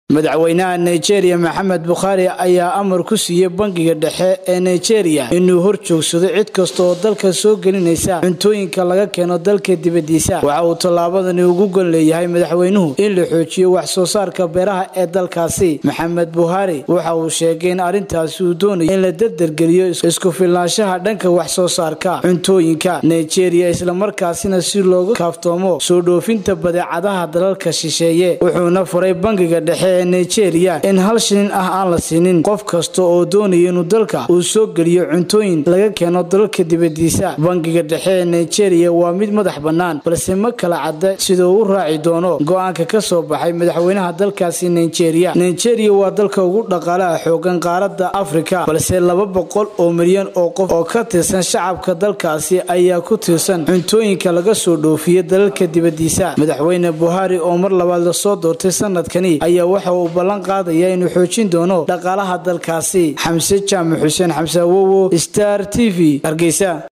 madaxweynaha Nigeria Mohamed Buhari ayaa amar ku siiyay bangiga dhexe ee Nigeria inuu horjoogsado cid kasta oo dalka soo gelinaysa cuntooyinka laga keeno dalka dibadiisa. Waxa uu talaabadani ugu gol leeyahay madaxweynuhu in la xoojiyo wax soo saarka beeraha ee dalkaasi. Mohamed Buhari waxa uu sheegay in arintaasi uu doonayo in la dardargeliyo isku filnaanshaha dhanka wax soo saarka cuntooyinka Nigeria isla markaasina si looga kaaftoomo soo dhoofinta badeecadaha dalalka shisheeye. Wuxuuna furay bangiga dhexe Nigeria in hal shilin aan la siinin qof kasta oo doonaya inuu dalka uu soo geliyo cuntooyin laga keeno dalka dibadiisa. Bangiga dhexe Nigeria waa mid madax banaan balse ma kala cad sida uu raaci doono go'aanka ka soo baxay madaxweynaha dalkaasi Nigeria. Nigeria waa dalka ugu dhaqaalaha xoogan qaaradda Afrika balse 200 oo milyan oo qof oo ka tirsan shacabka dalkaasi ayaa ku tirsan cuntooyinka laga soo dhoofiyo dalka dibadiisa. Madaxweyne Buhari oo mar labaad la soo doortay sanadkani ayaa waxa uu ballan qaadayaa inuu xoojin doono dhaqaalaha dalkaasi. Xamse Jaamac Xuseen Xamse Wowo, Star TV, Hargeysa.